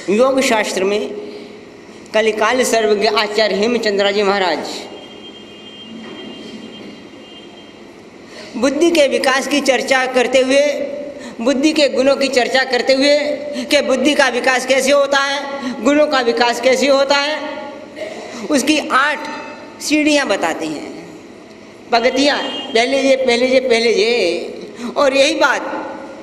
योग शास्त्र में कलिकाल सर्वज्ञ आचार्य हेमचंद्र जी महाराज बुद्धि के विकास की चर्चा करते हुए, बुद्धि के गुणों की चर्चा करते हुए कि बुद्धि का विकास कैसे होता है, गुणों का विकास कैसे होता है, उसकी 8 सीढ़ियाँ बताते हैं, पगतियाँ, पहले ये। और यही बात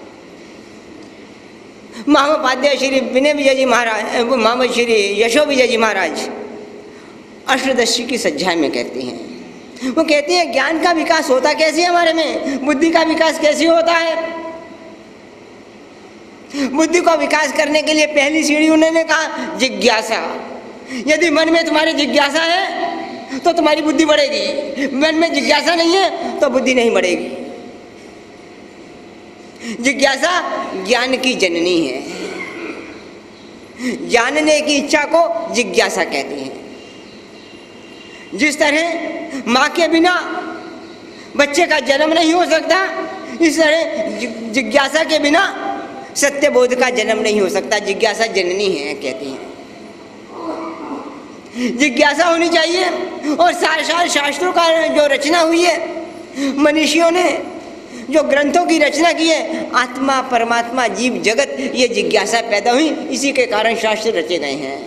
महामहोपाध्याय श्री विनय विजय जी महाराज, महामहोपाध्याय श्री यशो विजय जी महाराज अष्टदशी की सज्जा में कहते हैं। वो कहते हैं ज्ञान का विकास होता कैसे है हमारे में, बुद्धि का विकास कैसे होता है। बुद्धि का विकास करने के लिए पहली सीढ़ी उन्होंने कहा जिज्ञासा। यदि मन में तुम्हारी जिज्ञासा है तो तुम्हारी बुद्धि बढ़ेगी, मन में जिज्ञासा नहीं है तो बुद्धि नहीं बढ़ेगी। जिज्ञासा ज्ञान की जननी है, जानने की इच्छा को जिज्ञासा कहते हैं। जिस तरह माँ के बिना बच्चे का जन्म नहीं हो सकता, इस तरह जिज्ञासा के बिना सत्य बोध का जन्म नहीं हो सकता। जिज्ञासा जननी है कहते हैं। जिज्ञासा होनी चाहिए। और सारे शास्त्रों का जो रचना हुई है, मनीषियों ने जो ग्रंथों की रचना की है, आत्मा परमात्मा जीव जगत, ये जिज्ञासा पैदा हुई, इसी के कारण शास्त्र रचे गए हैं।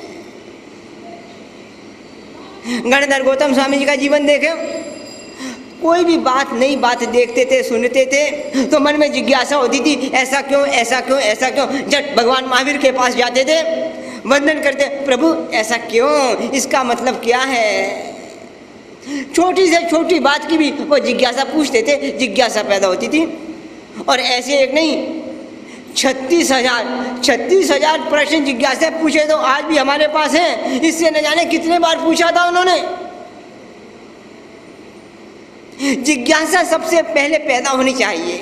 गणधर गौतम स्वामी जी का जीवन देखें, कोई भी बात नई बात देखते थे, सुनते थे तो मन में जिज्ञासा होती थी, ऐसा क्यों, ऐसा क्यों, ऐसा क्यों। जब भगवान महावीर के पास जाते थे, वंदन करते, प्रभु ऐसा क्यों, इसका मतलब क्या है। छोटी से छोटी बात की भी वो जिज्ञासा पूछते थे, जिज्ञासा पैदा होती थी। और ऐसे एक नहीं, 36,000 प्रश्न जिज्ञासा पूछे तो आज भी हमारे पास है। इससे न जाने कितने बार पूछा था उन्होंने। जिज्ञासा सबसे पहले पैदा होनी चाहिए,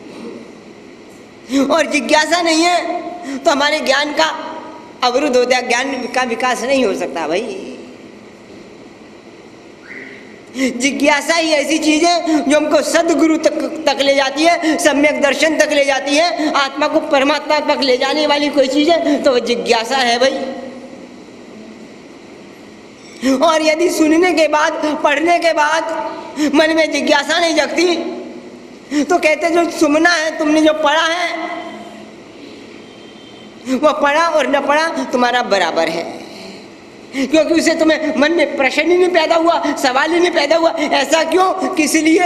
और जिज्ञासा नहीं है तो हमारे ज्ञान का अवरुद्ध होता है, ज्ञान का विकास नहीं हो सकता भाई। जिज्ञासा ही ऐसी चीज है जो हमको सदगुरु तक ले जाती है, सम्यक दर्शन तक ले जाती है, आत्मा को परमात्मा तक ले जाने वाली कोई चीज है तो वो जिज्ञासा है भाई। और यदि सुनने के बाद, पढ़ने के बाद मन में जिज्ञासा नहीं जगती तो कहते जो सुनना है, तुमने जो पढ़ा है वो पढ़ा और न पढ़ा तुम्हारा बराबर है, क्योंकि उसे तुम्हें मन में प्रश्न ही नहीं पैदा हुआ, सवाल ही नहीं पैदा हुआ, ऐसा क्यों, किस लिए।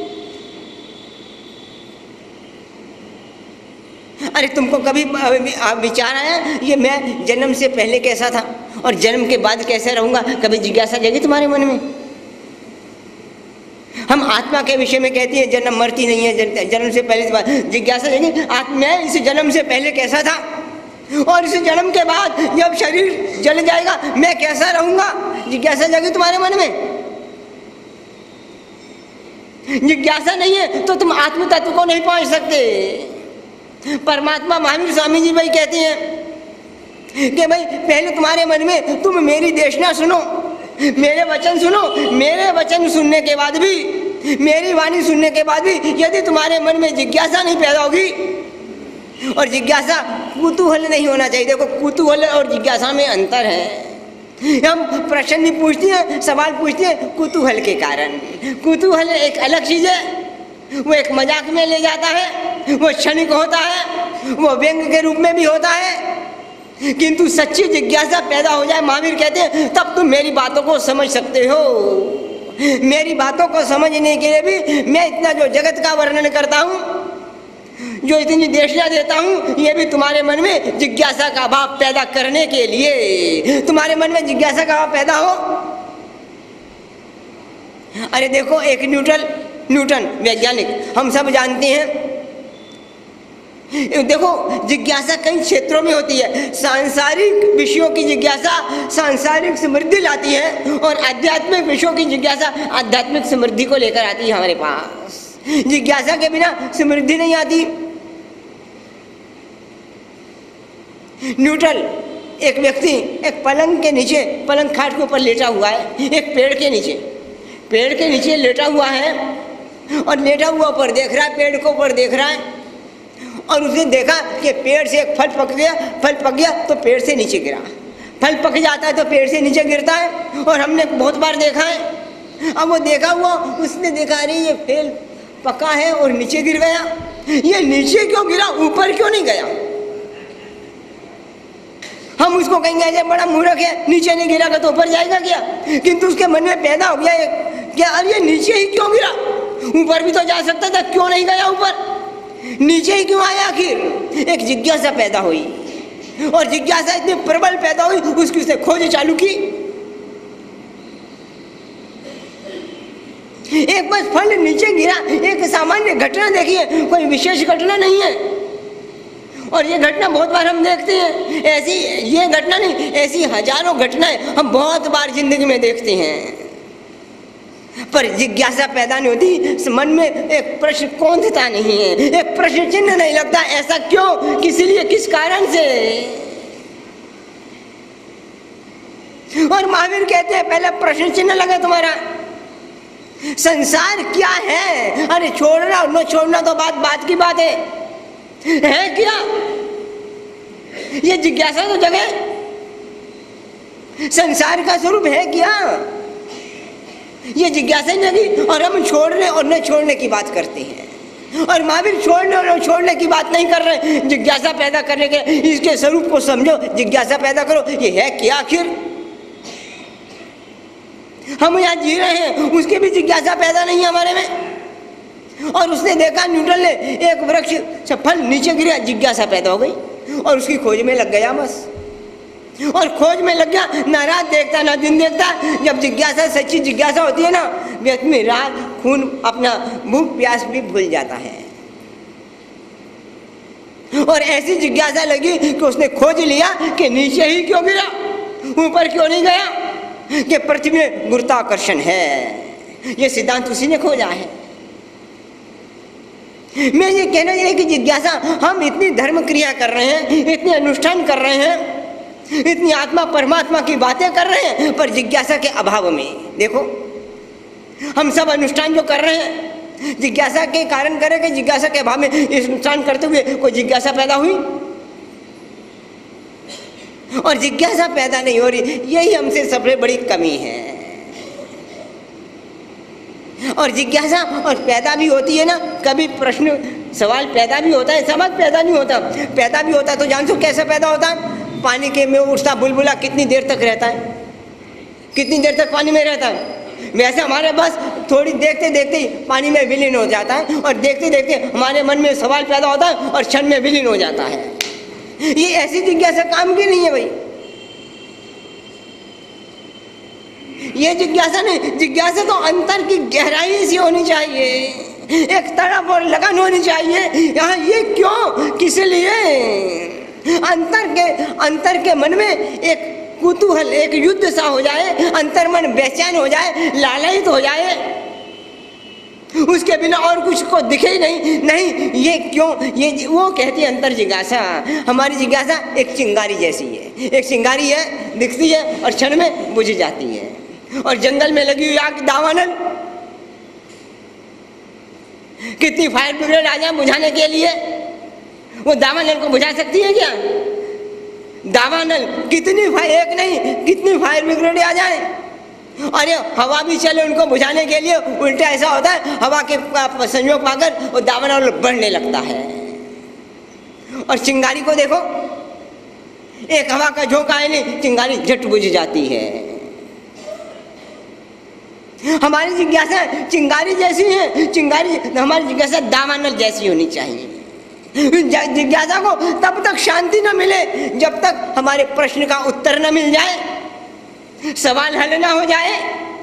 अरे तुमको कभी विचार आया ये मैं जन्म से पहले कैसा था और जन्म के बाद कैसे रहूंगा, कभी जिज्ञासा जगी तुम्हारे मन में। हम आत्मा के विषय में कहते हैं जन्म मरती नहीं है, जन्म से पहले जिज्ञासा जगी, मैं इस जन्म से पहले कैसा था और इस जन्म के बाद जब शरीर जल जाएगा मैं कैसा रहूंगा, जिज्ञासा जगी तुम्हारे मन में। जिज्ञासा नहीं है तो तुम आत्म तत्व को नहीं पहुंच सकते। परमात्मा महावीर स्वामी जी भाई कहते हैं कि भाई पहले तुम्हारे मन में तुम मेरी देशना सुनो, मेरे वचन सुनो, मेरे वचन सुनने के बाद भी, मेरी वाणी सुनने के बाद भी यदि तुम्हारे मन में जिज्ञासा नहीं पैदा होगी, और जिज्ञासा कुतूहल नहीं होना चाहिए। देखो कुतूहल और जिज्ञासा में अंतर है। हम प्रश्न नहीं पूछते हैं, सवाल पूछते हैं कुतूहल के कारण। कुतूहल एक अलग चीज है, वो एक मजाक में ले जाता है, वो क्षणिक होता है, वो व्यंग के रूप में भी होता है। किंतु सच्ची जिज्ञासा पैदा हो जाए, महावीर कहते हैं, तब तुम मेरी बातों को समझ सकते हो। मेरी बातों को समझने के लिए भी मैं इतना जो जगत का वर्णन करता हूँ, जो इतनी देशना देता हूँ, ये भी तुम्हारे मन में जिज्ञासा का भाव पैदा करने के लिए, तुम्हारे मन में जिज्ञासा का भाव पैदा हो। अरे देखो एक न्यूटन वैज्ञानिक, हम सब जानते हैं। देखो जिज्ञासा कई क्षेत्रों में होती है। सांसारिक विषयों की जिज्ञासा सांसारिक समृद्धि लाती है, और आध्यात्मिक विषयों की जिज्ञासा आध्यात्मिक समृद्धि को लेकर आती है हमारे पास। जिज्ञासा के बिना समृद्धि नहीं आती। न्यूटन एक व्यक्ति एक पलंग के नीचे, पलंग खाट के ऊपर लेटा हुआ है, एक पेड़ के नीचे लेटा हुआ है, और लेटा हुआ ऊपर देख रहा है, पेड़ को ऊपर देख रहा है, और उसने देखा कि पेड़ से एक फल पक गया, फल पक गया तो पेड़ से नीचे गिरा। फल पक जाता है तो पेड़ से नीचे गिरता है, और हमने बहुत बार देखा है। अब वो देखा हुआ, उसने देखा अरे ये फल पका है और नीचे गिर गया, ये नीचे क्यों गिरा, ऊपर क्यों नहीं गया? हम उसको कहेंगे अरे बड़ा मूर्ख है, नीचे नहीं गिरा तो ऊपर जाएगा क्या? किंतु उसके मन में पैदा हो गया क्या, अरे नीचे ही क्यों गिरा, ऊपर भी तो जा सकता था, क्यों नहीं गया ऊपर, नीचे ही क्यों आया? आखिर एक जिज्ञासा पैदा हुई, और जिज्ञासा इतनी प्रबल पैदा हुई, उसकी उसने खोज चालू की। एक बस फल नीचे गिरा, एक सामान्य घटना देखिए, कोई विशेष घटना नहीं है। और ये घटना बहुत बार हम देखते हैं, ऐसी ये घटना नहीं, ऐसी हजारों घटनाएं हम बहुत बार जिंदगी में देखते हैं, पर जिज्ञासा पैदा नहीं होती, मन में एक प्रश्न कौंधता नहीं है, एक प्रश्न चिन्ह नहीं लगता, ऐसा क्यों, किस लिए, किस कारण से। और महावीर कहते हैं पहले प्रश्न चिन्ह लगे तुम्हारा, संसार क्या है? अरे छोड़ना और न छोड़ना तो बात की बात है क्या? ये जिज्ञासा तो जगह, संसार का स्वरूप है क्या? ये जिज्ञासा नहीं लगी, और हम छोड़ने और न छोड़ने की बात करते हैं। और महावीर छोड़ने और न छोड़ने की बात नहीं कर रहे, जिज्ञासा पैदा करने के, इसके स्वरूप को समझो, जिज्ञासा पैदा करो, ये है क्या आखिर? हम यहाँ जी रहे हैं, उसकी भी जिज्ञासा पैदा नहीं है हमारे में। और उसने देखा, न्यूटन ने, एक वृक्ष से फल नीचे गिरा, जिज्ञासा पैदा हो गई, और उसकी खोज में लग गया बस। और खोज में लग गया, ना रात देखता ना दिन देखता। जब जिज्ञासा, सच्ची जिज्ञासा होती है ना, व्यक्ति में रात, खून, अपना भूख प्यास भी भूल जाता है। और ऐसी जिज्ञासा लगी कि उसने खोज लिया कि नीचे ही क्यों गिरा, ऊपर क्यों नहीं गया, कि पृथ्वी में गुरुत्वाकर्षण है। ये सिद्धांत उसी ने खोजा है। मैं ये कहना चाहिए कि जिज्ञासा, हम इतनी धर्म क्रिया कर रहे हैं, इतने अनुष्ठान कर रहे हैं, इतनी आत्मा परमात्मा की बातें कर रहे हैं, पर जिज्ञासा के अभाव में देखो, हम सब अनुष्ठान जो कर रहे हैं जिज्ञासा के कारण करें कि जिज्ञासा के अभाव में इस अनुष्ठान करते हुए कोई जिज्ञासा पैदा हुई? और जिज्ञासा पैदा नहीं हो रही, यही हमसे सबसे बड़ी कमी है। और जिज्ञासा और पैदा भी होती है ना, कभी प्रश्न सवाल पैदा भी होता है, समझ पैदा नहीं होता, पैदा भी होता है तो जानते हो कैसे पैदा होता है? पानी के में उठता बुलबुला कितनी देर तक रहता है, कितनी देर तक पानी में रहता है? वैसे हमारे बस थोड़ी देखते देखते ही पानी में विलीन हो जाता है, और देखते देखते हमारे मन में सवाल पैदा होता है और क्षण में विलीन हो जाता है। ये ऐसी जिज्ञासा काम की नहीं है भाई। ये जिज्ञासा नहीं, जिज्ञासा तो अंतर की गहराई से होनी चाहिए, एक तड़प और लगन होनी चाहिए। यहाँ ये क्यों, किस लिए? अंतर के मन में एक कुतूहल, एक युद्ध सा हो जाए, अंतर मन बेचैन हो जाए, लालयित हो जाए, उसके बिना और कुछ को दिखे ही नहीं। ये क्यों? ये वो कहती है अंतर जिज्ञासा। हमारी जिज्ञासा एक चिंगारी जैसी है, एक चिंगारी है, दिखती है और क्षण में बुझ जाती है। और जंगल में लगी हुई आग दावानल, कितनी फायर ब्रिगेड आ जाए बुझाने के लिए, वो दावानल को बुझा सकती है क्या? दावानल कितनी एक नहीं कितनी फायर ब्रिगेड आ जाए, अरे हवा भी चले उनको बुझाने के लिए, उल्टा ऐसा होता है हवा के संयोग पाकर वो दावानल बढ़ने लगता है। और चिंगारी को देखो, एक हवा का झोंका है नहीं, चिंगारी झट बुझ जाती है। हमारी जिज्ञासा चिंगारी जैसी है, चिंगारी हमारी जिज्ञासा दावानल जैसी होनी चाहिए। जिज्ञासा को तब तक शांति न मिले जब तक हमारे प्रश्न का उत्तर न मिल जाए, सवाल हल ना हो जाए।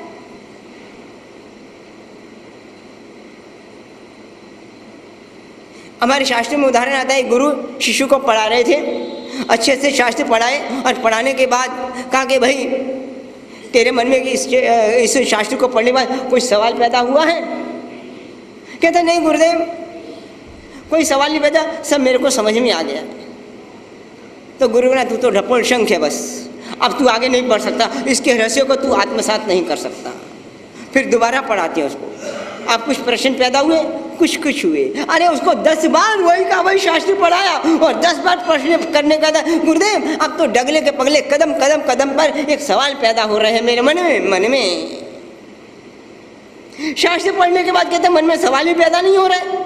हमारे शास्त्र में उदाहरण आता है, गुरु शिशु को पढ़ा रहे थे, अच्छे से शास्त्र पढ़ाए और पढ़ाने के बाद कहा कि भाई तेरे मन में इस शास्त्र को पढ़ने के बाद कोई सवाल पैदा हुआ है? कहता नहीं गुरुदेव, कोई सवाल नहीं पैदा, सब मेरे को समझ में आ गया। तो गुरु ने तू तो ढप्पड़ शंख है, बस अब तू आगे नहीं बढ़ सकता, इसके रहस्य को तू आत्मसात नहीं कर सकता। फिर दोबारा पढ़ाते हैं उसको, अब कुछ प्रश्न पैदा हुए, कुछ कुछ हुए। अरे उसको 10 बार वही का वही शास्त्र पढ़ाया और 10 बार प्रश्न करने का था। गुरुदेव अब तो डगले के पगले कदम कदम कदम पर एक सवाल पैदा हो रहे हैं मेरे मन में। शास्त्र पढ़ने के बाद कहते मन में सवाल ही पैदा नहीं हो रहा।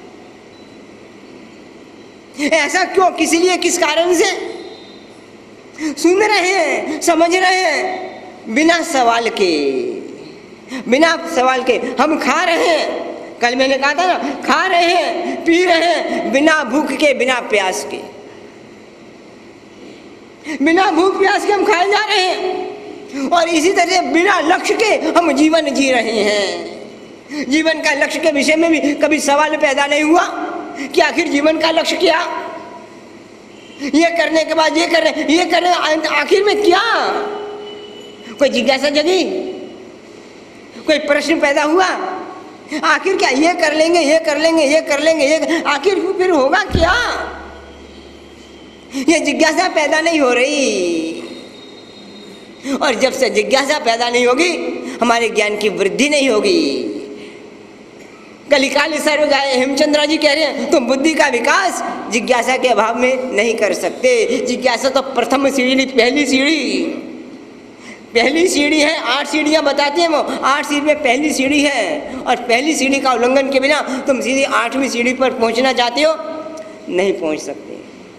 ऐसा क्यों, किस लिए, किस कारण से? सुन रहे हैं, समझ रहे हैं, बिना सवाल के, बिना सवाल के। हम खा रहे हैं, कल मैंने कहा था ना, खा रहे हैं, पी रहे हैं, बिना भूख के, बिना प्यास के, बिना भूख प्यास के हम खाए जा रहे हैं। और इसी तरह से बिना लक्ष्य के हम जीवन जी रहे हैं। जीवन का लक्ष्य के विषय में भी कभी सवाल पैदा नहीं हुआ कि आखिर जीवन का लक्ष्य क्या? ये करने के बाद ये करने आखिर में क्या? कोई जिज्ञासा जगी, कोई प्रश्न पैदा हुआ, आखिर क्या? ये कर लेंगे, ये कर लेंगे, ये कर लेंगे, ये आखिर फिर होगा क्या? ये जिज्ञासा पैदा नहीं हो रही। और जब से जिज्ञासा पैदा नहीं होगी, हमारे ज्ञान की वृद्धि नहीं होगी। कलिकाल सर्व गाय हेमचंद्रा जी कह रहे हैं तुम बुद्धि का विकास जिज्ञासा के अभाव में नहीं कर सकते। जिज्ञासा तो प्रथम सीढ़ी, पहली सीढ़ी है। 8 सीढ़ियां बताती हैं वो, 8 सीढ़ी में पहली सीढ़ी है। और पहली सीढ़ी का उल्लंघन के बिना तुम सीधी 8वीं सीढ़ी पर पहुंचना चाहते हो, नहीं पहुंच सकते।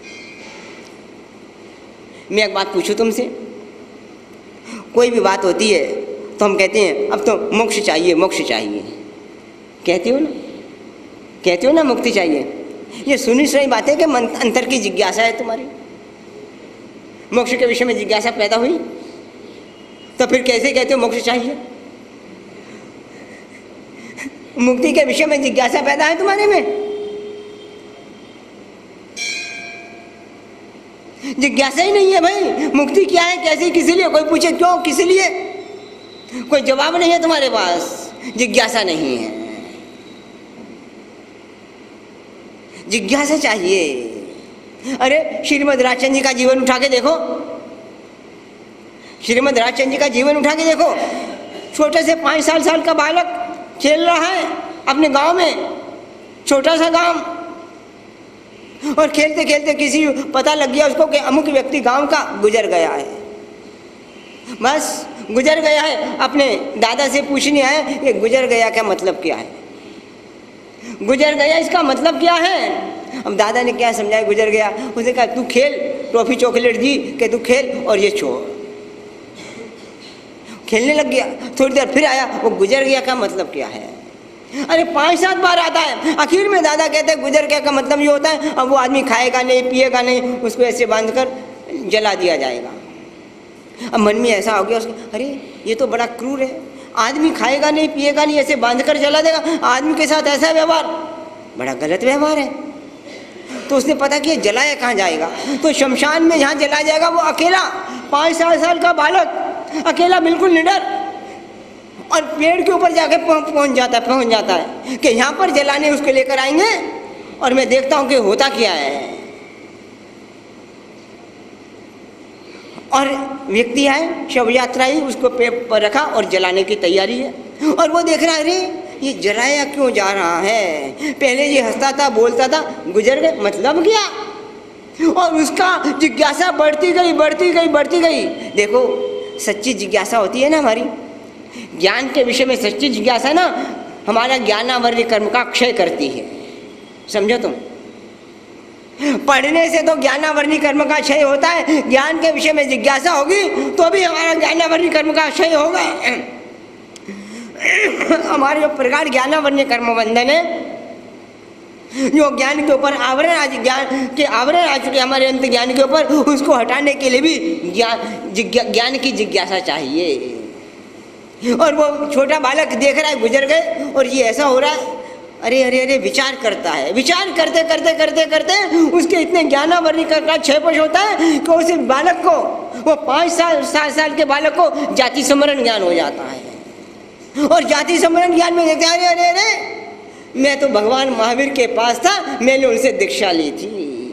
मैं एक बात पूछूं तुमसे, कोई भी बात होती है तो हम कहते हैं अब तो मोक्ष चाहिए, मोक्ष चाहिए, कहते हो ना मुक्ति चाहिए। ये सुनी सुनी बातें कि अंतर की जिज्ञासा है तुम्हारी। मोक्ष के विषय में जिज्ञासा पैदा हुई तो फिर कैसे कहते हो मोक्ष चाहिए? मुक्ति के विषय में जिज्ञासा पैदा है तुम्हारे में? जिज्ञासा ही नहीं है भाई। मुक्ति क्या है, कैसे, किस लिए? कोई पूछे क्यों, किस लिए, कोई जवाब नहीं है तुम्हारे पास। जिज्ञासा नहीं है, जिज्ञासा चाहिए। अरे श्रीमद् राजचंद्र जी का जीवन उठा के देखो, श्रीमद् राजचंद्र जी का जीवन उठा के देखो। छोटे से 5 साल का बालक खेल रहा है अपने गांव में, छोटा सा गांव, और खेलते खेलते किसी पता लग गया उसको कि अमुक व्यक्ति गांव का गुजर गया है। बस गुजर गया है, अपने दादा से पूछने आए ये गुजर गया का मतलब क्या है, गुजर गया इसका मतलब क्या है? अब दादा ने क्या समझाया गुजर गया? उसने कहा तू खेल, टॉफी चॉकलेट दी कि तू खेल और ये छोड़। खेलने लग गया, थोड़ी देर फिर आया, वो गुजर गया का मतलब क्या है? अरे 5-7 बार आता है। आखिर में दादा कहते हैं गुजर गया का मतलब ये होता है अब वो आदमी खाएगा नहीं, पिएगा नहीं, उसको ऐसे बांधकर जला दिया जाएगा। अब मन में ऐसा हो गया उसके, अरे ये तो बड़ा क्रूर है, आदमी खाएगा नहीं, पिएगा नहीं, ऐसे बांधकर जला देगा। आदमी के साथ ऐसा व्यवहार बड़ा गलत व्यवहार है। तो उसने पता किया जलाया कहाँ जाएगा, तो शमशान में जहाँ जलाया जाएगा वो अकेला 5-7 साल का बालक, अकेला बिल्कुल निडर, और पेड़ के ऊपर जाके पहुंच जाता है कि यहाँ पर जलाने उसको लेकर आएंगे और मैं देखता हूँ कि होता क्या है। और व्यक्ति है, शव यात्रा ही उसको पेड़ पर रखा और जलाने की तैयारी है, और वो देख रहा है अरे ये जलाया क्यों जा रहा है, पहले ये हंसता था, बोलता था, गुजर गए, मतलब क्या? और उसका जिज्ञासा बढ़ती गई। देखो सच्ची जिज्ञासा होती है ना हमारी, ज्ञान के विषय में सच्ची जिज्ञासा ना हमारा ज्ञानावर्ण कर्म का क्षय करती है। समझो तुम, पढ़ने से तो ज्ञानावर्ण कर्म का क्षय होता है, ज्ञान के विषय में जिज्ञासा होगी तो भी हमारा ज्ञानावर्ण कर्म का क्षय होगा। हमारे जो प्रगाढ़ ज्ञानावर्ण कर्म बंधन है, जो ज्ञान के ऊपर आवरण आ चुके हमारे अंत ज्ञान के ऊपर, उसको हटाने के लिए भी ज्ञान की जिज्ञासा चाहिए। और वो छोटा बालक देख रहा है गुजर गए और ये ऐसा हो रहा है, अरे विचार करता है, विचार करते उसके इतने ज्ञानावर्ण का क्षयपश होता है कि उस बालक को, वो 5-7 साल के बालक को जाति स्मरण ज्ञान हो जाता है। और जाति स्मरण ज्ञान में देखते हैं अरे मैं तो भगवान महावीर के पास था, मैंने उनसे दीक्षा ली थी,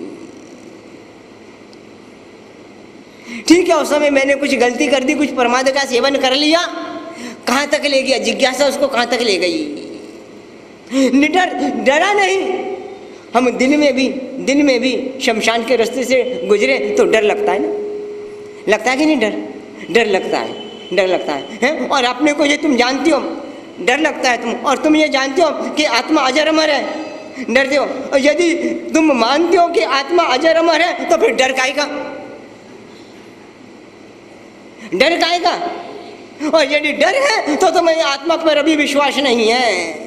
ठीक है उस समय मैंने कुछ गलती कर दी, कुछ प्रमाद का सेवन कर लिया, कहाँ तक ले गया जिज्ञासा, उसको कहाँ तक ले गई? निडर डरा नहीं। हम दिन में भी शमशान के रास्ते से गुजरे तो डर लगता है ना, लगता है कि नहीं? डर लगता है। और अपने को ये तुम जानती हो, डर लगता है और तुम ये जानते हो कि आत्मा अजर अमर है, डरते हो। और यदि तुम मानते हो कि आत्मा अजर अमर है तो फिर डर काहे का? और यदि डर है तो तुम्हें आत्मा पर अभी विश्वास नहीं है।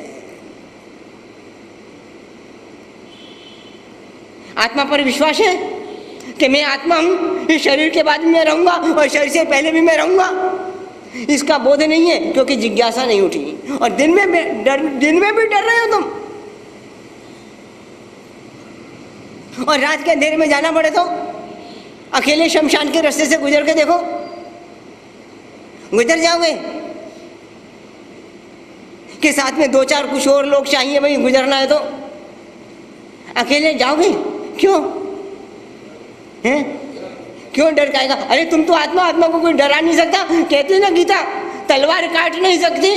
आत्मा पर विश्वास है कि मैं आत्मा हूं, इस शरीर के बाद भी मैं रहूंगा और शरीर से पहले भी मैं रहूंगा, इसका बोध नहीं है क्योंकि जिज्ञासा नहीं उठी। और दिन में भी डर रहे हो तुम, और रात के अंधेरे में जाना पड़े तो अकेले शमशान के रास्ते से गुजर के देखो, गुजर जाओगे कि साथ में 2-4 कुछ और लोग चाहिए भाई गुजरना है तो अकेले जाओगे? क्यों डर जाएगा? अरे तुम तो आत्मा को कोई डरा नहीं सकता, कहती है ना गीता, तलवार काट नहीं सकती,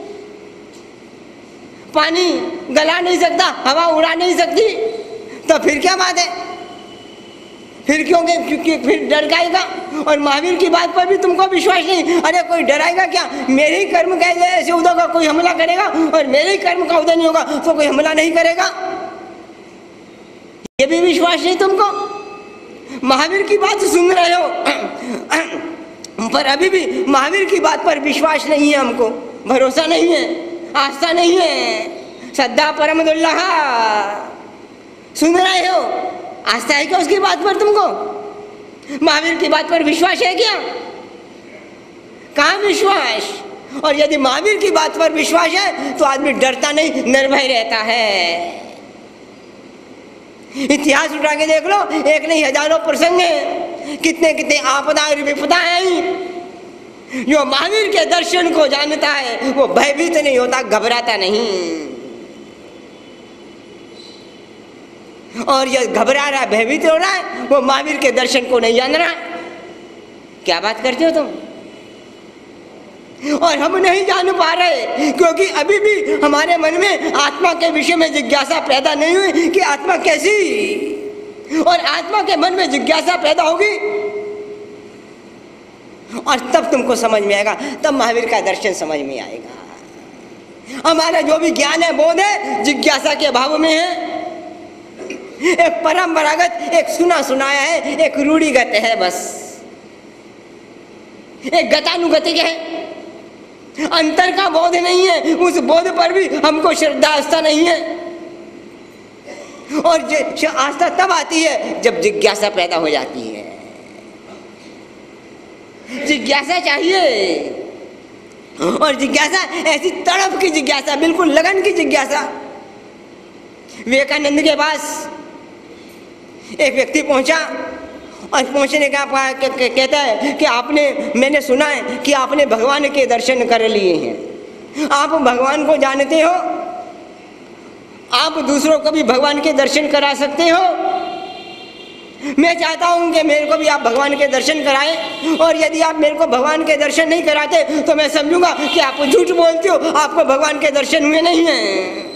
पानी गला नहीं सकता, हवा उड़ा नहीं सकती, तो फिर क्या बात है? फिर फिर डर जाएगा। और महावीर की बात पर भी तुमको विश्वास नहीं। अरे कोई डराएगा क्या? मेरे ही कर्म का ऐसे उदय का कोई हमला करेगा और मेरे ही कर्म का उदय नहीं होगा तो कोई हमला नहीं करेगा, ये भी विश्वास नहीं तुमको। महावीर की बात सुन रहे हो पर अभी भी महावीर की बात पर विश्वास नहीं है, हमको भरोसा नहीं है, आस्था नहीं है। श्रद्धा परम दुर्लभ, सुन रहे हो? आस्था है क्या उसकी बात पर तुमको? महावीर की बात पर विश्वास है क्या? कहाँ विश्वास? और यदि महावीर की बात पर विश्वास है तो आदमी डरता नहीं, निर्भय रहता है। इतिहास उठा के देख लो, एक नहीं हजारों प्रसंग हैं, कितने आपदा और विपदा हैं। जो महावीर के दर्शन को जानता है वो भयभीत नहीं होता, घबराता नहीं। और ये घबरा रहा है, भयभीत हो रहा है, वो महावीर के दर्शन को नहीं जान रहा। क्या बात करते हो तुम? और हम नहीं जान पा रहे क्योंकि अभी भी हमारे मन में आत्मा के विषय में जिज्ञासा पैदा नहीं हुई कि आत्मा कैसी। और आत्मा के मन में जिज्ञासा पैदा होगी और तब तुमको समझ में आएगा, तब महावीर का दर्शन समझ में आएगा। हमारा जो भी ज्ञान है, बोध है, जिज्ञासा के अभाव में है। एक परंपरागत, एक सुना सुनाया है, एक रूढ़िगत है, बस एक गतानुगतिक है। अंतर का बोध नहीं है, उस बोध पर भी हमको श्रद्धा आस्था नहीं है। और आस्था तब आती है जब जिज्ञासा पैदा हो जाती है। जिज्ञासा चाहिए, और जिज्ञासा ऐसी तड़प की जिज्ञासा, बिल्कुल लगन की जिज्ञासा। विवेकानंद के पास एक व्यक्ति पहुंचा और पहुंचने का कहता है कि मैंने सुना है कि आपने भगवान के दर्शन कर लिए हैं, आप भगवान को जानते हो, आप दूसरों को भी भगवान के दर्शन करा सकते हो। मैं चाहता हूं कि मेरे को भी आप भगवान के दर्शन कराएं, और यदि आप मेरे को भगवान के दर्शन नहीं कराते तो मैं समझूंगा कि आप झूठ बोलते हो, आपको भगवान के दर्शन हुए नहीं हैं।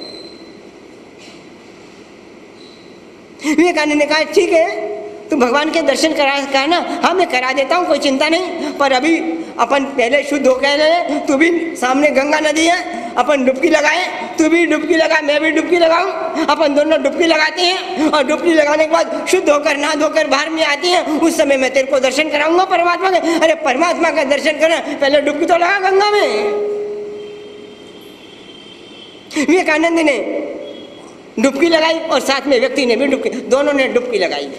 विवेकानंद ने कहा ठीक है, तू भगवान के दर्शन करा ना, हाँ मैं करा देता हूँ, कोई चिंता नहीं, पर अभी अपन पहले शुद्ध हो गए रहे। तू भी, सामने गंगा नदी है, अपन डुबकी लगाए, तू भी डुबकी लगा, मैं भी डुबकी लगाऊं, अपन दोनों डुबकी लगाते हैं, और डुबकी लगाने के बाद शुद्ध होकर नहा धोकर बाहर में आते हैं, उस समय मैं तेरे को दर्शन कराऊंगा परमात्मा के। अरे परमात्मा का दर्शन करना, पहले डुबकी तो लगा गंगा में। विवेकानंद ने डुबकी लगाई और साथ में व्यक्ति ने भी डुबकी, दोनों ने डुबकी लगाई।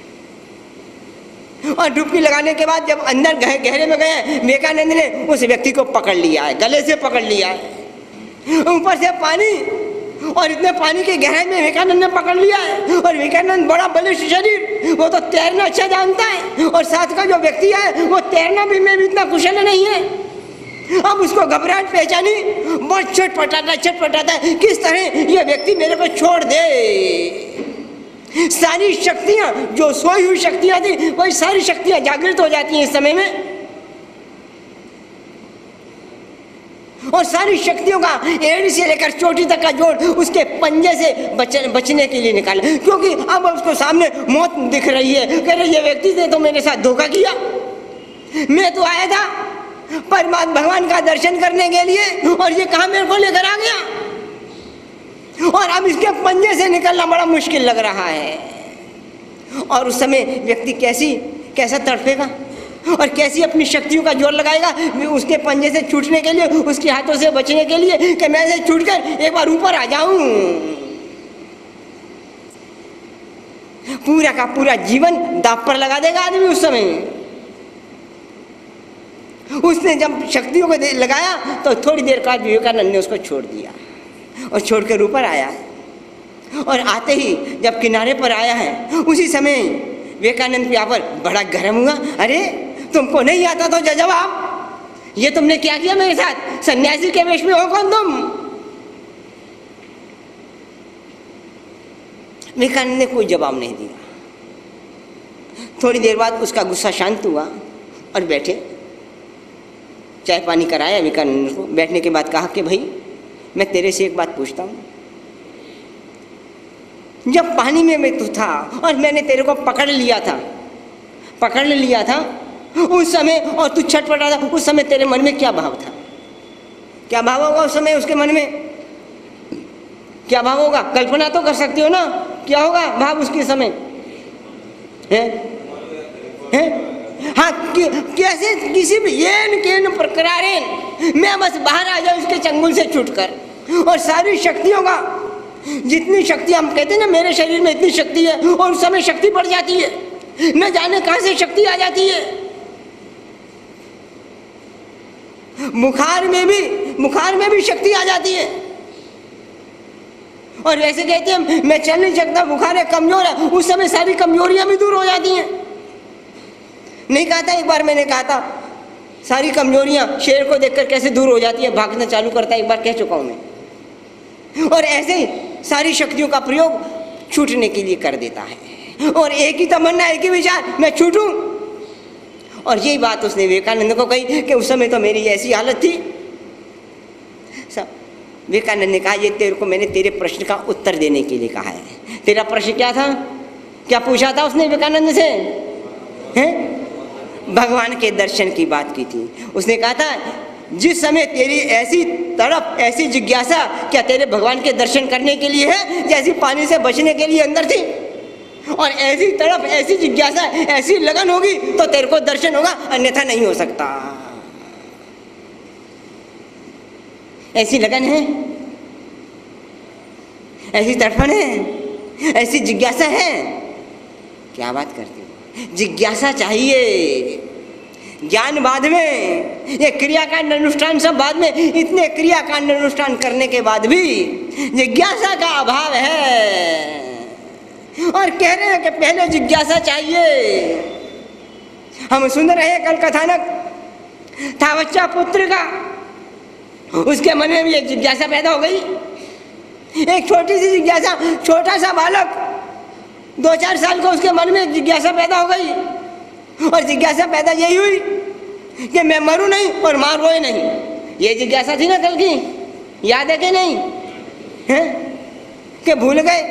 और डुबकी लगाने के बाद जब अंदर गहरे में गए, विवेकानंद ने उस व्यक्ति को पकड़ लिया है, गले से पकड़ लिया है, ऊपर से पानी, और इतने पानी के गहराई में विवेकानंद ने पकड़ लिया है। और विवेकानंद बड़ा बलिष्ठ शरीर, वो तो तैरना अच्छा जानता है, और साथ का जो व्यक्ति है वो तैरना भी में भी इतना कुशल नहीं है। अब उसको घबराहट पहचानी, बहुत छटपटाता है, किस तरह ये व्यक्ति मेरे को छोड़ दे। सारी शक्तियां, जो सोई हुई शक्तियां थी, वही सारी शक्तियां जागृत हो जाती हैं इस समय में। और सारी शक्तियों का एड़ी से लेकर चोटी तक का जोड़ उसके पंजे से बचने के लिए निकाला, क्योंकि अब उसको सामने मौत दिख रही है। कह रहे ये व्यक्ति ने तो मेरे साथ धोखा किया, मैं तो आया था परमात्मा भगवान का दर्शन करने के लिए और ये कहाँ मेरे को लेकर आ गया, और अब इसके पंजे से निकलना बड़ा मुश्किल लग रहा है। और उस समय व्यक्ति कैसा तड़पेगा और कैसी अपनी शक्तियों का जोर लगाएगा उसके पंजे से छूटने के लिए, उसके हाथों से बचने के लिए कि मैं से छूटकर एक बार ऊपर आ जाऊं। पूरा का पूरा जीवन दांव पर लगा देगा आदमी उस समय। उसने जब शक्तियों को लगाया तो थोड़ी देर बाद विवेकानंद ने उसको छोड़ दिया और छोड़कर ऊपर आया। और आते ही जब किनारे पर आया है उसी समय विवेकानंद यहाँ पर बड़ा गर्म हुआ। अरे तुमको नहीं आता तो जवाब, ये तुमने क्या किया मेरे साथ, सन्यासी के वेश में हो कौन तुम? विवेकानंद ने कोई जवाब नहीं दिया। थोड़ी देर बाद उसका गुस्सा शांत हुआ और बैठे, चाय पानी कराया विवेकानंद को। बैठने के बाद कहा कि भाई मैं तेरे से एक बात पूछता हूँ, जब पानी में मैं तू था और मैंने तेरे को पकड़ लिया था उस समय और तू छटपटा था, उस समय तेरे मन में क्या भाव था? क्या भाव होगा उस समय उसके मन में? क्या भाव होगा? कल्पना तो कर सकती हो ना, क्या होगा भाव उसके समय? है हाँ, कैसे किसी भी येन प्रकारेण मैं बस बाहर आ जाऊं इसके चंगुल से छूटकर, और सारी शक्तियों का जितनी शक्ति हम कहते हैं ना मेरे शरीर में इतनी शक्ति है, और उस समय शक्ति बढ़ जाती है, न जाने कहां से शक्ति आ जाती है। बुखार में भी शक्ति आ जाती है। और वैसे कहते हैं मैं चल नहीं सकता, बुखार है, कमजोर है, उस समय सारी कमजोरियां भी दूर हो जाती हैं। नहीं कहा था एक बार, मैंने कहा था सारी कमजोरियां शेर को देखकर कैसे दूर हो जाती है, भागना चालू करता है, एक बार कह चुका हूं मैं। और ऐसे ही सारी शक्तियों का प्रयोग छूटने के लिए कर देता है, और एक ही तमन्ना, एक ही विचार, मैं छूटूं। और यही बात उसने विवेकानंद को कही कि उस समय तो मेरी ऐसी हालत थी। सब विवेकानंद ने कहा ये तेरे को मैंने तेरे प्रश्न का उत्तर देने के लिए कहा है। तेरा प्रश्न क्या था? क्या पूछा था उसने विवेकानंद से? हैं? भगवान के दर्शन की बात की थी। उसने कहा था जिस समय तेरी ऐसी तड़प, ऐसी जिज्ञासा क्या तेरे भगवान के दर्शन करने के लिए है जैसी पानी से बचने के लिए अंदर थी, और ऐसी तड़प, ऐसी जिज्ञासा, ऐसी लगन होगी तो तेरे को दर्शन होगा, अन्यथा नहीं हो सकता। ऐसी लगन है, ऐसी तड़पन है, ऐसी जिज्ञासा है। क्या बात करती हो? जिज्ञासा चाहिए, ज्ञान बाद में, ये क्रियाकांड अनुष्ठान सब बाद में। इतने क्रियाकांड अनुष्ठान करने के बाद भी जिज्ञासा का अभाव है, और कह रहे हैं कि पहले जिज्ञासा चाहिए। हम सुन रहे हैं कल कथानक था बच्चा पुत्र का, उसके मन में भी एक जिज्ञासा पैदा हो गई, एक छोटी सी जिज्ञासा। छोटा सा बालक 2-4 साल का, उसके मन में जिज्ञासा पैदा हो गई, और जिज्ञासा पैदा यही हुई कि मैं मरूं नहीं और मां रोए नहीं। ये जिज्ञासा थी ना कल की, याद है कि नहीं? है कि भूल गए?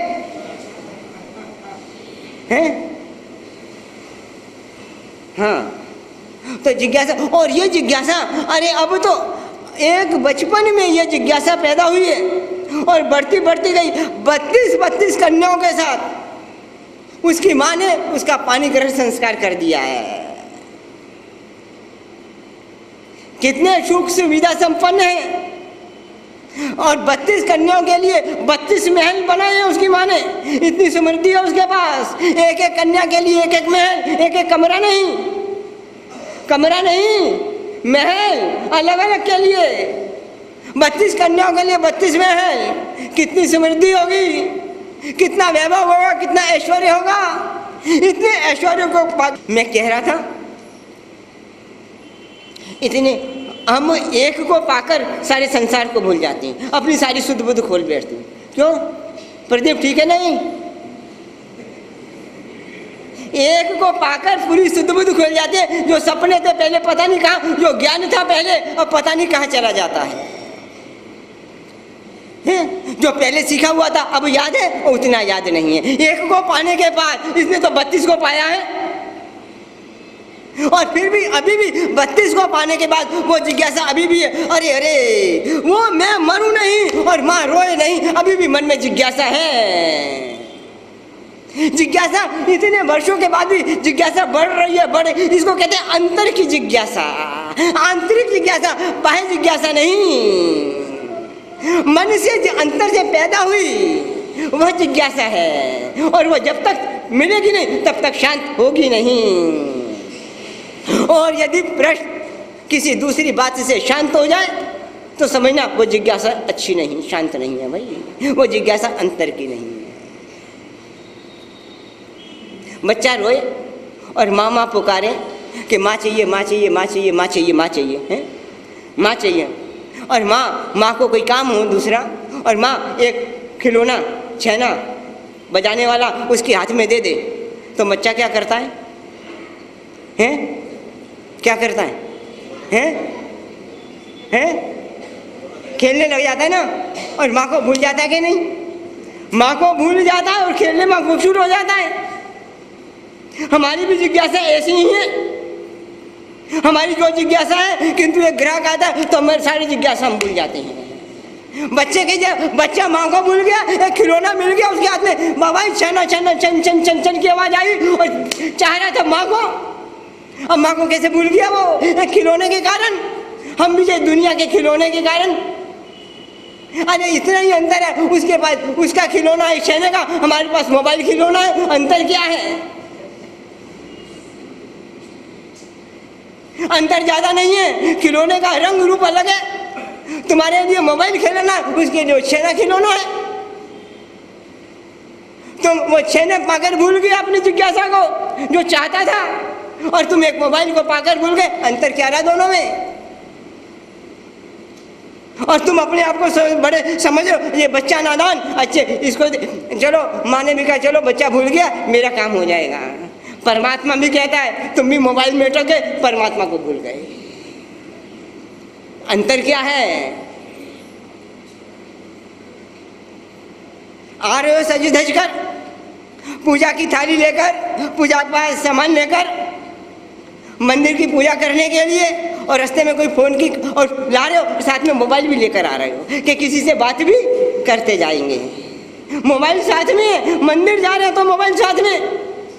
हैं? हाँ, तो जिज्ञासा, और ये जिज्ञासा, अरे अब तो एक बचपन में ये जिज्ञासा पैदा हुई है और बढ़ती बढ़ती गई। 32 कन्याओं के साथ उसकी माँ ने उसका पानी ग्रहण संस्कार कर दिया है। कितने सुख सुविधा संपन्न है, और 32 कन्याओं के लिए 32 महल बनाए हैं उसकी माँ ने। इतनी समृद्धि है उसके पास, एक एक कन्या के लिए एक एक महल, एक एक कमरा नहीं, महल अलग अलग के लिए, 32 कन्याओं के लिए 32 महल। कितनी समृद्धि होगी, कितना वैभव होगा, कितना ऐश्वर्य होगा। इतने ऐश्वर्य को मैं कह रहा था, इतने हम एक को पाकर सारे संसार को भूल जाते हैं, अपनी सारी शुद्ध बुद्ध खोल बैठते हैं। क्यों प्रदीप, ठीक है नहीं? एक को पाकर पूरी शुद्ध बुद्ध खोल जाते हैं। जो सपने थे पहले पता नहीं कहाँ, जो ज्ञान था पहले अब पता नहीं कहाँ चला जाता है। है? जो पहले सीखा हुआ था अब याद है, उतना याद नहीं है। एक को पाने के बाद इसने तो 32 को पाया है, और फिर भी अभी भी 32 को पाने के बाद वो जिज्ञासा अभी भी है। अरे अरे, वो मैं मरूं नहीं और माँ रोए नहीं, अभी भी मन में जिज्ञासा है। जिज्ञासा इतने वर्षों के बाद भी जिज्ञासा बढ़ रही है, बढ़े। इसको कहते हैं अंतर की जिज्ञासा, आंतरिक जिज्ञासा, बाह्य जिज्ञासा नहीं। मन से अंतर से पैदा हुई वह जिज्ञासा है, और वह जब तक मिलेगी नहीं तब तक शांत होगी नहीं। और यदि प्रश्न किसी दूसरी बात से शांत हो जाए तो समझना वो जिज्ञासा अच्छी नहीं, शांत नहीं है भाई, वो जिज्ञासा अंतर की नहीं है। बच्चा रोए और माँ माँ पुकारे कि माँ चाहिए, माँ चाहिए, माँ चाहिए, माँ चाहिए, माँ चाहिए, है माँ चाहिए, और माँ को कोई काम हो दूसरा, और माँ एक खिलौना छैना बजाने वाला उसके हाथ में दे दे, तो बच्चा क्या करता है? हैं? क्या करता है? हैं? खेलने लग जाता है ना, और माँ को भूल जाता है कि नहीं? माँ को भूल जाता है और खेलने में खूबसूरत हो जाता है। हमारी भी जिज्ञासा ऐसी ही है। हमारी जो जिज्ञासा है, किंतु एक ग्राहक आता है तो हमारी सारी जिज्ञासा हम भूल जाते हैं। बच्चे के जब बच्चा माँ को भूल गया, एक खिलौना मिल गया उसके हाथ में, बाबा छना छना चन चन चन चन की आवाज आई और चाह रहा था माँ को। अब माँ को कैसे भूल गया? वो खिलौने के कारण। हम भी दुनिया के खिलौने के कारण। अरे इतना ही अंतर है, उसके पास उसका खिलौना है छेने का, हमारे पास मोबाइल खिलौना है। अंतर क्या है? अंतर ज्यादा नहीं है, खिलौने का रंग रूप अलग है। तुम्हारे लिए मोबाइल खिलौना, उसके लिए छेना खिलौना है। तुम वो छेने पाकर भूल गए अपनी जिज्ञासा को जो चाहता था, और तुम एक मोबाइल को पाकर भूल गए। अंतर क्या रहा दोनों में? और तुम अपने आप को बड़े समझ रहे हो, ये बच्चा नादान, अच्छे इसको चलो माँ ने भी कहा चलो बच्चा भूल गया मेरा काम हो जाएगा। परमात्मा भी कहता है तुम भी मोबाइल में अटक गए, परमात्मा को भूल गए। अंतर क्या है? आ रहे हो सज धज कर, पूजा की थाली लेकर, पूजा का सामान लेकर मंदिर की पूजा करने के लिए, और रास्ते में कोई फोन की और ला रहे हो, साथ में मोबाइल भी लेकर आ रहे हो कि किसी से बात भी करते जाएंगे। मोबाइल साथ में, मंदिर जा रहे हो तो मोबाइल साथ में,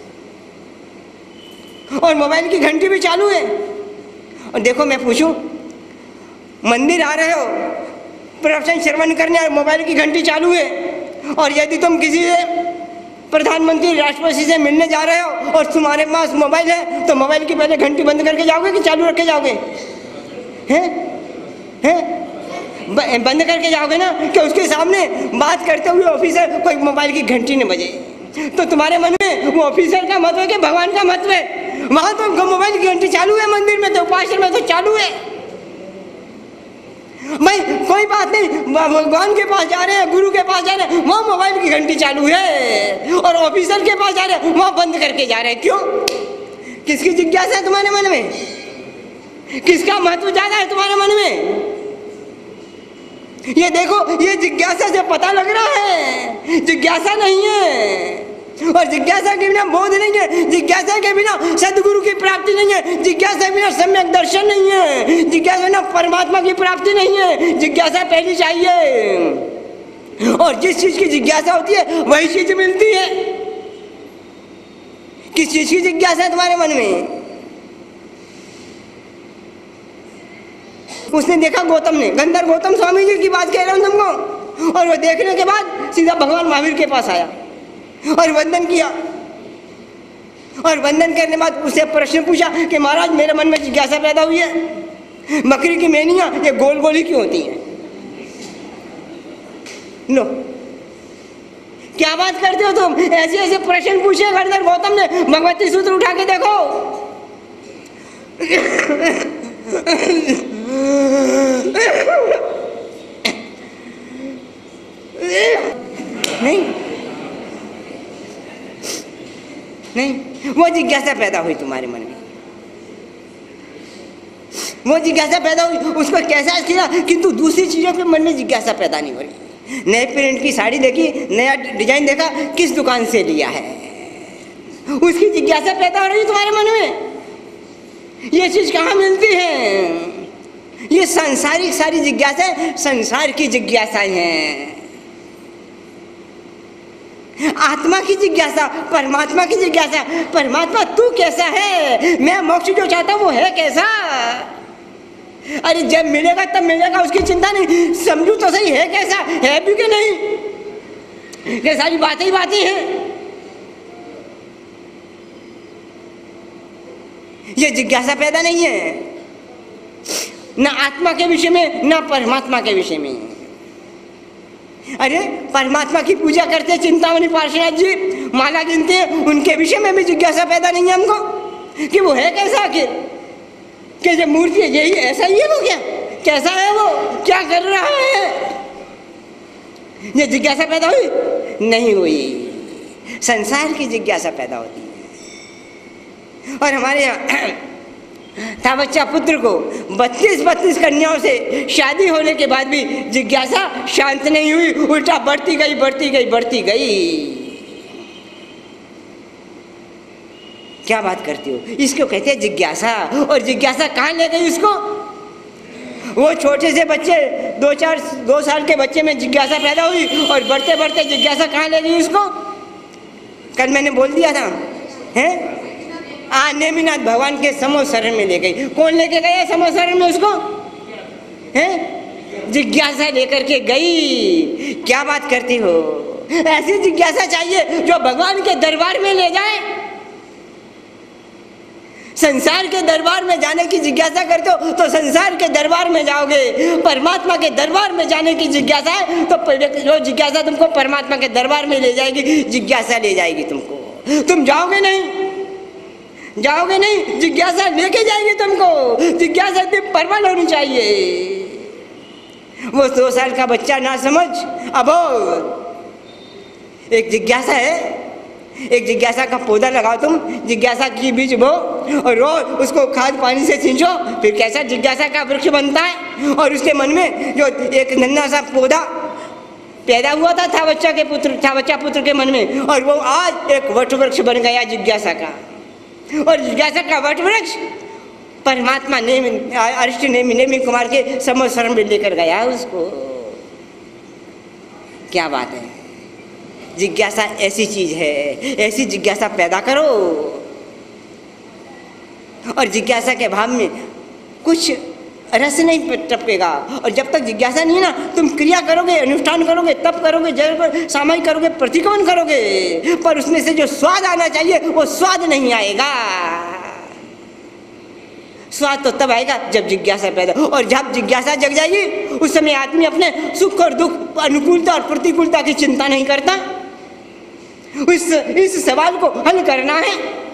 और मोबाइल की घंटी भी चालू है। और देखो मैं पूछूं, मंदिर आ रहे हो प्रवचन श्रवण करने और मोबाइल की घंटी चालू है, और यदि तुम किसी से प्रधानमंत्री राष्ट्रपति से मिलने जा रहे हो और तुम्हारे पास मोबाइल है, तो मोबाइल की पहले घंटी बंद करके जाओगे कि चालू रख के जाओगे? हैं? बंद करके जाओगे ना, कि उसके सामने बात करते हुए ऑफिसर कोई मोबाइल की घंटी न बजे। तो तुम्हारे मन में वो ऑफिसर का महत्व है कि भगवान का महत्व है? वहां तो मोबाइल की घंटी चालू है, मंदिर में तो उपासना में तो चालू है। भाई कोई बात नहीं, भगवान के पास जा रहे हैं, गुरु के पास जा रहे हैं, वहाँ मोबाइल की घंटी चालू है, और ऑफिसर के पास जा रहे हैं वहाँ बंद करके जा रहे हैं। क्यों? किसकी जिज्ञासा है तुम्हारे मन में? किसका महत्व ज्यादा है तुम्हारे मन में? ये देखो, ये जिज्ञासा से पता लग रहा है, जिज्ञासा नहीं है। और जिज्ञासा के बिना बोध नहीं है, जिज्ञासा के बिना सदगुरु की प्राप्ति नहीं है, जिज्ञासा के बिना सम्यक दर्शन नहीं है, जिज्ञासा बिना परमात्मा की प्राप्ति नहीं है। जिज्ञासा पहली चाहिए, और जिस चीज की जिज्ञासा होती है वही चीज मिलती है। किस चीज की जिज्ञासा है तुम्हारे मन में? उसने देखा, गौतम ने, गंधर्व गौतम स्वामी जी की बात कह रहा हूं तुमको, और वो देखने के बाद सीधा भगवान महावीर के पास आया और वंदन किया, और वंदन करने के बाद उससे प्रश्न पूछा कि महाराज मेरे मन में जिज्ञासा पैदा हुई है, मकड़ी की मैनियां ये गोल गोल ही क्यों होती हैं? लो, क्या बात करते हो तुम? ऐसे ऐसे प्रश्न पूछे गंधर्व गौतम ने। भगवती सूत्र उठा के देखो। नहीं नहीं, वो जिज्ञासा पैदा हुई तुम्हारे मन में, वो जिज्ञासा पैदा हुई, उसको कैसा किया, किंतु दूसरी चीजों के मन में जिज्ञासा पैदा नहीं हो रही। नए प्रिंट की साड़ी देखी, नया डिजाइन देखा, किस दुकान से लिया है, उसकी जिज्ञासा पैदा हो रही है तुम्हारे मन में। ये चीज कहाँ मिलती है? ये सांसारिक सारी जिज्ञासा संसार की जिज्ञासाएं हैं। आत्मा की जिज्ञासा, परमात्मा की जिज्ञासा, परमात्मा तू कैसा है, मैं मोक्ष जो चाहता हूं वो है कैसा। अरे जब मिलेगा तब मिलेगा, उसकी चिंता नहीं, समझू तो सही है कैसा, है भी कि नहीं। ये सारी बातें ही बातें हैं। ये जिज्ञासा पैदा नहीं है, ना आत्मा के विषय में ना परमात्मा के विषय में। अरे परमात्मा की पूजा करते चिंतामणि पार्श्वनाथ जी, माला गिनते हैं, उनके विषय में भी जिज्ञासा पैदा नहीं है हमको कि वो है कैसा, आखिर कि जो मूर्ति है यही ऐसा ही है, वो क्या कैसा है, वो क्या कर रहा है, ये जिज्ञासा पैदा हुई नहीं हुई। संसार की जिज्ञासा पैदा होती है। और हमारे यहाँ था बच्चा पुत्र को 32 कन्याओं से शादी होने के बाद भी जिज्ञासा शांत नहीं हुई, उल्टा बढ़ती गई बढ़ती गई बढ़ती गई। क्या बात करती हो, इसको कहते हैं जिज्ञासा। और जिज्ञासा कहाँ ले गई उसको? वो छोटे से बच्चे 2 साल के बच्चे में जिज्ञासा पैदा हुई और बढ़ते बढ़ते जिज्ञासा कहाँ ले गई उसको? कल मैंने बोल दिया था, हैं? नेमिनाथ भगवान के समो शरण में ले गई। कौन लेके गया समो शरण में उसको? हैं? जिज्ञासा लेकर के गई। क्या बात करती हो, ऐसी जिज्ञासा चाहिए जो भगवान के दरबार में ले जाए। संसार के दरबार में जाने की जिज्ञासा करते हो तो संसार के दरबार में जाओगे, परमात्मा के दरबार में जाने की जिज्ञासा है तो जो जिज्ञासा तुमको परमात्मा के दरबार में ले जाएगी, जिज्ञासा ले जाएगी तुमको। तुम जाओगे नहीं, जाओगे नहीं, जिज्ञासा लेके जाएगी तुमको। जिज्ञासा इतनी प्रबल होनी चाहिए। वो 2 साल का बच्चा ना समझ, अबोध। एक जिज्ञासा है, एक जिज्ञासा का पौधा लगाओ तुम, जिज्ञासा की बीज बो और रोज उसको खाद पानी से सींचो, फिर कैसा जिज्ञासा का वृक्ष बनता है। और उसके मन में जो एक नन्हा सा पौधा पैदा हुआ था बच्चा पुत्र के मन में, और वो आज एक वट वृक्ष बन गया जिज्ञासा का। और जिज्ञासा का वट वृक्ष परमात्मा अरिष्ट नेमि कुमार के समोशरण में लेकर गया उसको। क्या बात है, जिज्ञासा ऐसी चीज है, ऐसी जिज्ञासा पैदा करो। और जिज्ञासा के भाव में कुछ रस नहीं टपकेगा। और जब तक जिज्ञासा नहीं है ना, तुम क्रिया करोगे, अनुष्ठान करोगे, तप करोगे, जल सामायिक करोगे, प्रतिक्रमण करोगे, पर उसमें से जो स्वाद आना चाहिए वो स्वाद नहीं आएगा। स्वाद तो तब आएगा जब जिज्ञासा पैदा। और जब जिज्ञासा जग जाएगी उस समय आदमी अपने सुख और दुख, अनुकूलता और प्रतिकूलता की चिंता नहीं करता। इस सवाल को हल करना है।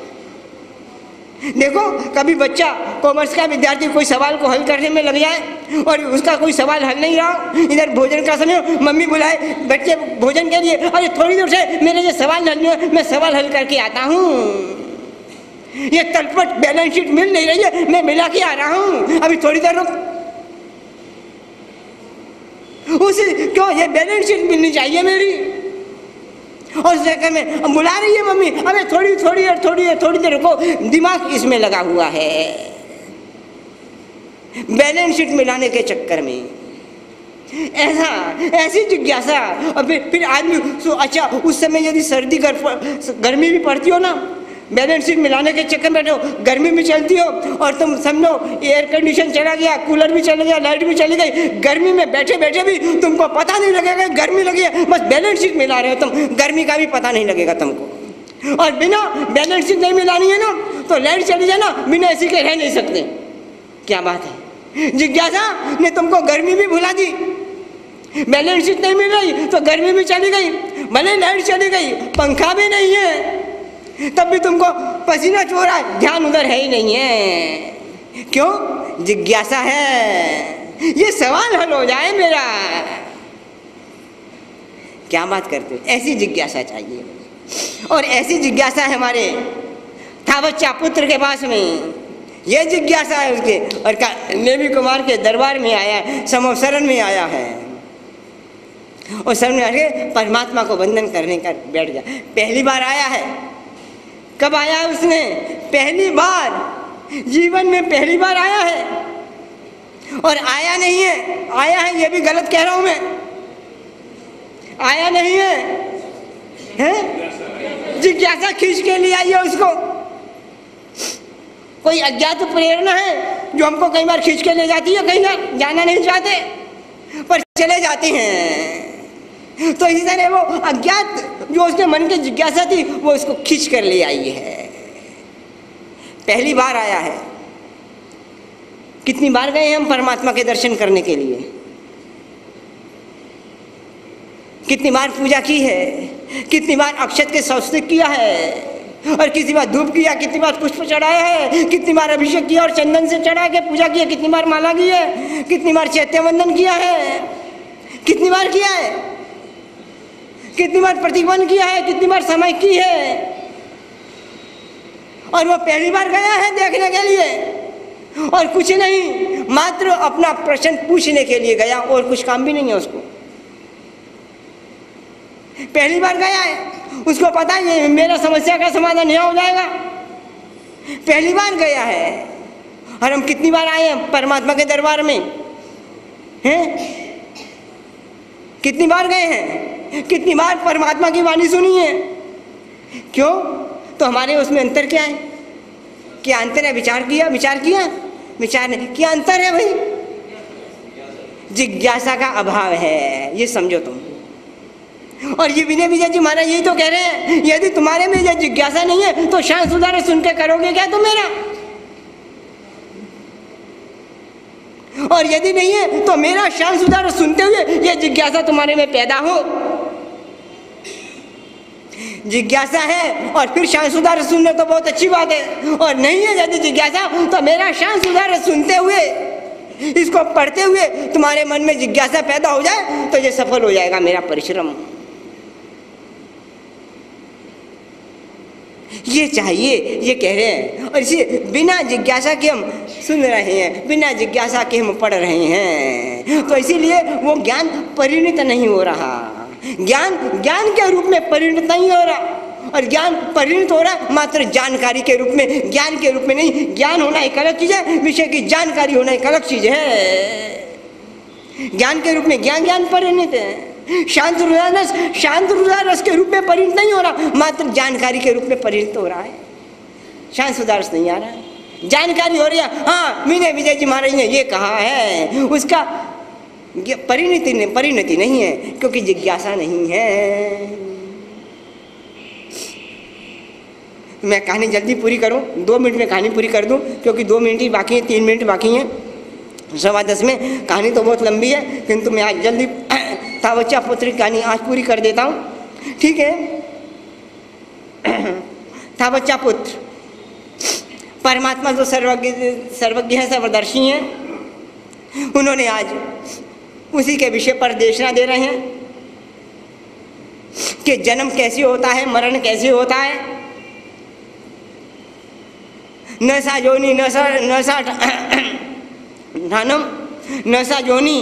देखो, कभी बच्चा कॉमर्स का विद्यार्थी कोई सवाल को हल करने में लग जाए और उसका कोई सवाल हल नहीं रहा, इधर भोजन का समय, मम्मी बुलाए बच्चे भोजन के लिए, अरे थोड़ी देर से मेरे ये सवाल हल नहीं है, मैं सवाल हल करके आता हूँ। ये तलपट बैलेंस शीट मिल नहीं रही है, मैं मिला के आ रहा हूँ, अभी थोड़ी देर रुक। उसे क्यों, ये बैलेंस शीट मिलनी चाहिए मेरी। और चक्कर में बुला रही है मम्मी, अबे थोड़ी देर रुको, दिमाग इसमें लगा हुआ है बैलेंस शीट मिलाने के चक्कर में। ऐसी जिज्ञासा। और फिर आदमी अच्छा, उस समय यदि सर्दी गर्मी भी पड़ती हो ना, बैलेंस शीट मिलाने के चक्कर में बैठो, गर्मी भी चलती हो और तुम समझो एयर कंडीशन चला गया, कूलर भी चला गया, लाइट भी चली गई, गर्मी में बैठे बैठे भी तुमको पता नहीं लगेगा गर्मी लगी है, बस बैलेंस शीट मिला रहे हो तुम, गर्मी का भी पता नहीं लगेगा तुमको। और बिना बैलेंस शीट नहीं मिलानी है ना तो लाइट चली जाए ना, बिना एसी के रह नहीं सकते। क्या बात है, जिज्ञासा ने तुमको गर्मी भी भुला दी। बैलेंस शीट नहीं मिल रही तो गर्मी भी चली गई, भले लाइट चली गई, पंखा भी नहीं है, तब भी तुमको पसीना चो रहा है, ध्यान उधर है ही नहीं है। क्यों? जिज्ञासा है। ये सवाल हल हो जाए मेरा। क्या बात करते हो, ऐसी जिज्ञासा चाहिए। और ऐसी जिज्ञासा है हमारे था बच्चा पुत्र के पास में, ये जिज्ञासा है उसके। और नेमि कुमार के दरबार में आया है, समोशरण में आया है। और सामने आके परमात्मा को वंदन करने का बैठ गया। पहली बार आया है। कब आया है उसने? पहली बार, जीवन में पहली बार आया है। और आया नहीं है, आया है ये भी गलत कह रहा हूं मैं, आया नहीं है, हैं? जिज्ञासा खींच के लिए आई है उसको। कोई अज्ञात प्रेरणा है जो हमको कई बार खींच के ले जाती है, कहीं ना जाना नहीं चाहते पर चले जाते हैं। तो इसी तरह वो अज्ञात जो उसके मन की जिज्ञासा थी वो उसको खींच कर ले आई है। पहली बार आया है। कितनी बार गए हम परमात्मा के दर्शन करने के लिए? कितनी बार पूजा की है, कितनी बार अक्षत के सौष्टिक किया है, और कितनी बार धूप किया, कितनी बार पुष्प चढ़ाया है, कितनी बार अभिषेक किया और चंदन से चढ़ा के पूजा किया, कितनी बार माला की है, कितनी बार चैत्य वंदन किया है, कितनी बार किया है, कितनी बार प्रतिबंध किया है, कितनी बार समय की है। और वो पहली बार गया है देखने के लिए और कुछ नहीं, मात्र अपना प्रश्न पूछने के लिए गया और कुछ काम भी नहीं है उसको। पहली बार गया है, उसको पता है मेरा समस्या का समाधान यहाँ हो जाएगा। पहली बार गया है। और हम कितनी बार आए हैं परमात्मा के दरबार में, हैं? कितनी बार गए हैं, कितनी बार परमात्मा की वाणी सुनी है। क्यों? तो हमारे उसमें अंतर क्या है? क्या अंतर है? विचार किया, विचार किया, विचार नहीं क्या अंतर है भाई? जिज्ञासा का अभाव है, ये समझो तुम। और ये विनय विजय जी महाराज यही तो कह रहे हैं, यदि तुम्हारे में यह जिज्ञासा नहीं है तो शांत सुधार सुन के करोगे क्या तुम मेरा? और यदि नहीं है तो मेरा शांत सुधार सुनते हुए यह जिज्ञासा तुम्हारे में पैदा हो। जिज्ञासा है और फिर शांत सुधार सुनना तो बहुत अच्छी बात है, और नहीं है यदि जिज्ञासा तो मेरा शांत सुधार सुनते हुए, इसको पढ़ते हुए तुम्हारे मन में जिज्ञासा पैदा हो जाए तो ये सफल हो जाएगा मेरा परिश्रम। ये चाहिए, ये कह रहे हैं। और इसी बिना जिज्ञासा के हम सुन रहे हैं, बिना जिज्ञासा के हम पढ़ रहे हैं, तो इसीलिए वो ज्ञान परिणत नहीं हो रहा। ज्ञान ज्ञान के रूप में परिणत नहीं हो रहा, और ज्ञान परिणत हो रहा मात्र जानकारी के रूप में, ज्ञान के रूप में नहीं। ज्ञान होना एक अलग चीज है, विषय की जानकारी होना एक अलग चीज है। ज्ञान के रूप में ज्ञान ज्ञान परिणत है। शांत हृदय रस के रूप में परिणत नहीं हो रहा, मात्र जानकारी के रूप में परिणत हो रहा है। शांत सुधार रस नहीं आ रहा है, जानकारी हो रही है। हाँ, विनय विजय जी महाराज ने ये कहा है, उसका परिणति नहीं है क्योंकि जिज्ञासा नहीं है। मैं कहानी जल्दी पूरी करूं, 2 मिनट में कहानी पूरी कर दूं, क्योंकि 2 मिनट ही बाकी है, 3 मिनट बाकी हैं 10:15 में। कहानी तो बहुत लंबी है, किंतु मैं आज जल्दी था बच्चा पुत्र की कहानी आज पूरी कर देता हूँ, ठीक है? था बच्चा पुत्र, परमात्मा जो सर्वज्ञ है, सर्वदर्शी हैं, उन्होंने आज उसी के विषय पर देशना दे रहे हैं कि जन्म कैसे होता है, मरण कैसे होता है। न सा जोनी न सा ढानम न सा जोनी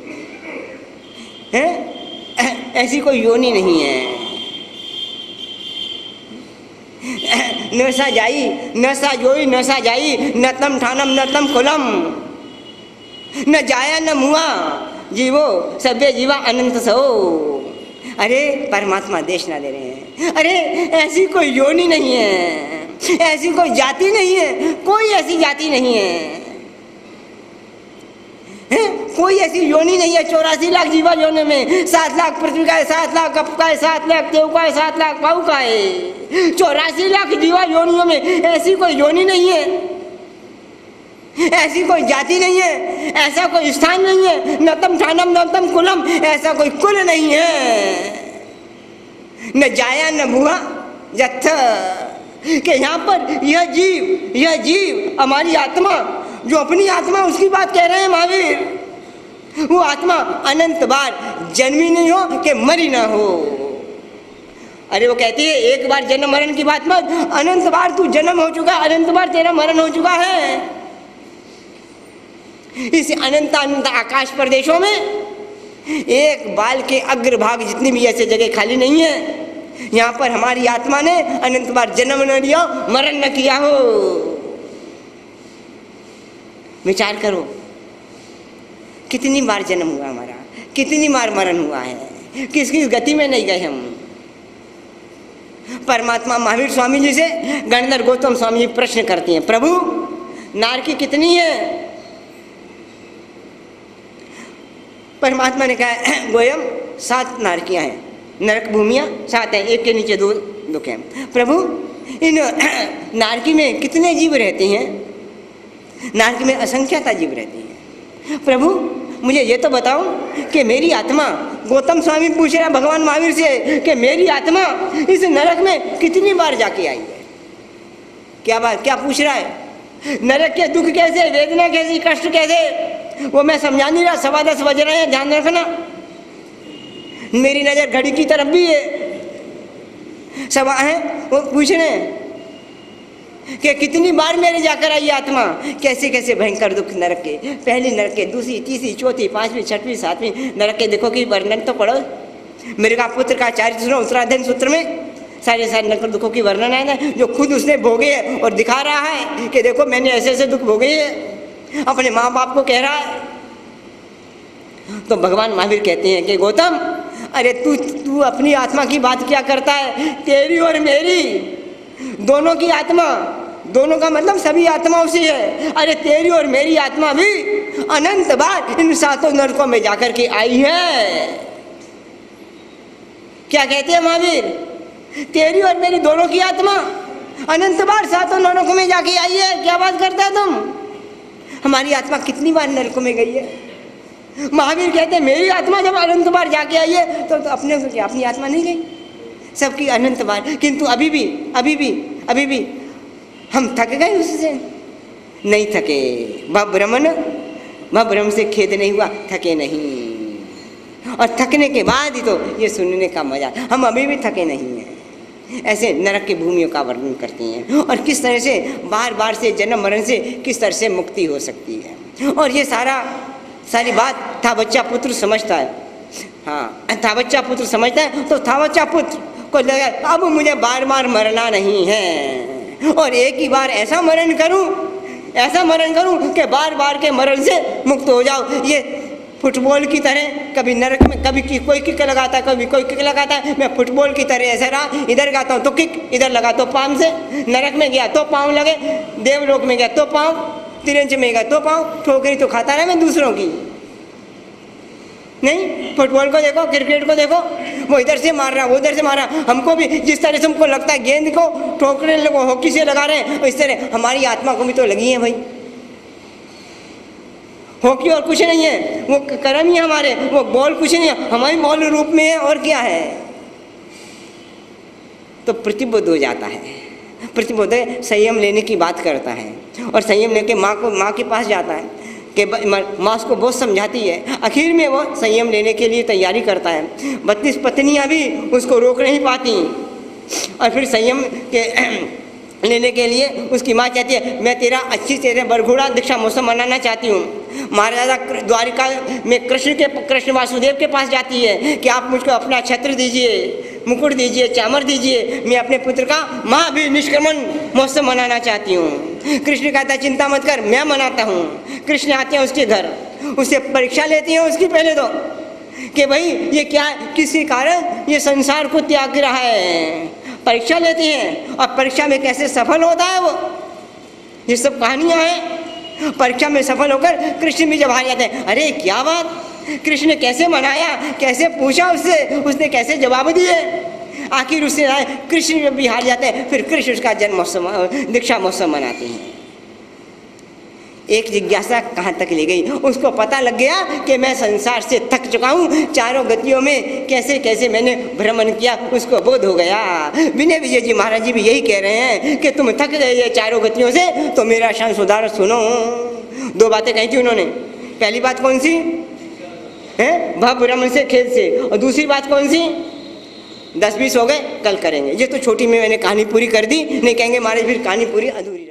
है, ऐसी कोई योनि नहीं है। न सा जाई न सा जोई न सा जाई, न तम ठानम न तम कुलम, न जाया न मुआ, जीवो सभ्य जीवा अनंत सो। अरे परमात्मा देशना दे रहे हैं, अरे ऐसी कोई योनि नहीं है, ऐसी कोई जाति नहीं है, कोई ऐसी जाति नहीं है, कोई ऐसी योनि नहीं है। 84 लाख जीवा योनि में 7 लाख पृथ्वी का है, 7 लाख कप का है, 7 लाख देव का है, 7 लाख पाऊ का है। 84 लाख जीवा योनियों में ऐसी कोई योनि नहीं है, ऐसी कोई जाति नहीं है, ऐसा कोई स्थान नहीं है। न तम ठानम न तम कुलम, ऐसा कोई कुल नहीं है। न जाया न भुआ जत्थ, कि यहाँ पर यह जीव हमारी आत्मा, जो अपनी आत्मा उसकी बात कह रहे हैं महावीर, वो आत्मा अनंत बार जन्मी नहीं हो कि मरी ना हो। अरे वो कहती है एक बार जन्म मरण की बात मत, अनंत बार तू जन्म हो चुका, अनंत बार तेरा मरण हो चुका है। इस अनंत अनंत आकाश प्रदेशों में एक बाल के अग्रभाग जितनी भी ऐसे जगह खाली नहीं है यहाँ पर हमारी आत्मा ने अनंत बार जन्म न लिया, मरण न किया हो। विचार करो, कितनी बार जन्म हुआ हमारा, कितनी बार मरण हुआ है, किस किस गति में नहीं गए हम। परमात्मा महावीर स्वामी जी से गणधर गौतम स्वामी जी प्रश्न करते हैं, प्रभु नारकी कितनी है? परमात्मा ने कहा, गोयम 7 नारकियां हैं, नरक भूमियां 7 हैं, एक के नीचे 2 दुख हैं। प्रभु इन नारकी में कितने जीव रहते हैं? नारकी में असंख्याता जीव रहती हैं। प्रभु मुझे ये तो बताओ कि मेरी आत्मा, गौतम स्वामी पूछ रहा भगवान महावीर से कि मेरी आत्मा इस नरक में कितनी बार जाके आई है? क्या बात, क्या पूछ रहा है? नरक के दुख कैसे, वेदना कैसी, कष्ट कैसे, वो मैं समझा नहीं रहा। 10:15 बज रहे हैं, ध्यान रखना। मेरी नजर घड़ी की तरफ भी है। सब है वो पूछ रहे हैं कि कितनी बार मेरे जाकर आई आत्मा, कैसे कैसे भयंकर दुख नरक के, पहली नरक के, दूसरी, तीसरी, चौथी, 5वीं, 6वीं, 7वीं नरक के देखो कि वर्णन तो पढ़ो। मेरे का पुत्र का चारित्र सुनो, उत्तराधन सूत्र में सारे नरक दुखों की वर्णन है ना, जो खुद उसने भोगे है और दिखा रहा है कि देखो मैंने ऐसे ऐसे दुख भोगे है, अपने माँ बाप को कह रहा है। तो भगवान महावीर कहते हैं कि गौतम, अरे तू अपनी आत्मा की बात क्या करता है? तेरी और मेरी दोनों की आत्मा, दोनों का मतलब सभी आत्मा उसी है। अरे तेरी और मेरी आत्मा भी अनंत बार इन 7 नरकों में जाकर के आई है। क्या कहते हैं महावीर? तेरी और मेरी दोनों की आत्मा अनंत बार 7 नरकों में जाके आई है। क्या बात करता है तुम? हमारी आत्मा कितनी बार नरकों में गई है? महावीर कहते हैं मेरी आत्मा जब अनंत बार जाके आई है तो अपने क्या अपनी आत्मा नहीं गई? सबकी अनंत बार। किंतु अभी भी हम थक गए उससे? नहीं थके। भ्रम से खेद नहीं हुआ, थके नहीं। और थकने के बाद ही तो ये सुनने का मजा, हम अभी भी थके नहीं हैं। ऐसे नरक की भूमियों का वर्णन करते हैं और किस तरह से बार बार से जन्म मरण से किस तरह से मुक्ति हो सकती है। और ये सारी बात था बच्चा पुत्र समझता है। हाँ, था बच्चा पुत्र समझता है तो था बच्चा पुत्र को लगा अब मुझे बार बार मरना नहीं है और एक ही बार ऐसा मरण करूं कि बार बार के मरण से मुक्त हो जाओ। ये फुटबॉल की तरह कभी नरक में कभी कोई किक लगाता है, कभी कोई किक लगाता है। मैं फुटबॉल की तरह ऐसा रहा, इधर गाता हूँ तो किक, इधर लगा तो पाँव से, नरक में गया तो पाँव लगे, देवलोक में गया तो पाँव, तिरंज में गया तो पाँव, ठोकरी तो खाता रहा मैं दूसरों की। नहीं, फुटबॉल को देखो, क्रिकेट को देखो, वो इधर से मार रहा, वो इधर से मार रहा। हमको भी जिस तरह से हमको लगता है गेंद को ठोकने लोगों हॉकी से लगा रहे हैं, इस तरह हमारी आत्मा को भी तो लगी है भाई। हॉकी और कुछ नहीं है, वो कर्म ही हमारे, वो बॉल कुछ नहीं है, हमारी बॉल रूप में है और क्या है। तो प्रतिबद्ध हो जाता है, प्रतिबद्ध संयम लेने की बात करता है और संयम लेके माँ के पास जाता है कि माँ उसको बहुत समझाती है। आखिर में वो संयम लेने के लिए तैयारी करता है। 32 पत्नियाँ भी उसको रोक नहीं पाती और फिर संयम के लेने के लिए उसकी माँ कहती है मैं तेरे बरघोड़ा दीक्षा मौसम मनाना चाहती हूँ। महाराजा द्वारिका में कृष्ण वासुदेव के पास जाती है कि आप मुझको अपना छत्र दीजिए, मुकुट दीजिए, चामर दीजिए, मैं अपने पुत्र का महाभिनिष्क्रमण महोत्सव मनाना चाहती हूँ। कृष्ण कहता है चिंता मत कर, मैं मनाता हूँ। कृष्ण आते हैं उसके घर, उससे परीक्षा लेती हैं उसकी पहले तो कि भाई ये क्या, किसी कारण ये संसार को त्याग रहा है। परीक्षा लेती हैं और परीक्षा में कैसे सफल होता है वो, ये सब कहानियाँ हैं। परीक्षा में सफल होकर कृष्ण भी जब हार जाते हैं, अरे क्या बात, कृष्ण ने कैसे मनाया, कैसे पूछा उससे, उसने कैसे जवाब दिए, आखिर उससे आए कृष्ण जब भी हार जाते हैं फिर कृष्ण उसका जन्म महोत्सव दीक्षा महोत्सव मनाते हैं। एक जिज्ञासा कहाँ तक ले गई, उसको पता लग गया कि मैं संसार से थक चुका हूँ, चारों गतियों में कैसे कैसे मैंने भ्रमण किया, उसको बोध हो गया। विनय विजय जी महाराज जी भी यही कह रहे हैं कि तुम थक गए चारों गतियों से तो मेरा संशोधन सुनो। 2 बातें कही थी उन्होंने। पहली बात कौन सी है, भव भ्रमण से खेल से, और दूसरी बात कौन सी, 10-20 हो गए, कल करेंगे। ये तो छोटी में मैंने कहानी पूरी कर दी, नहीं कहेंगे महाराज फिर कहानी पूरी अधूरी।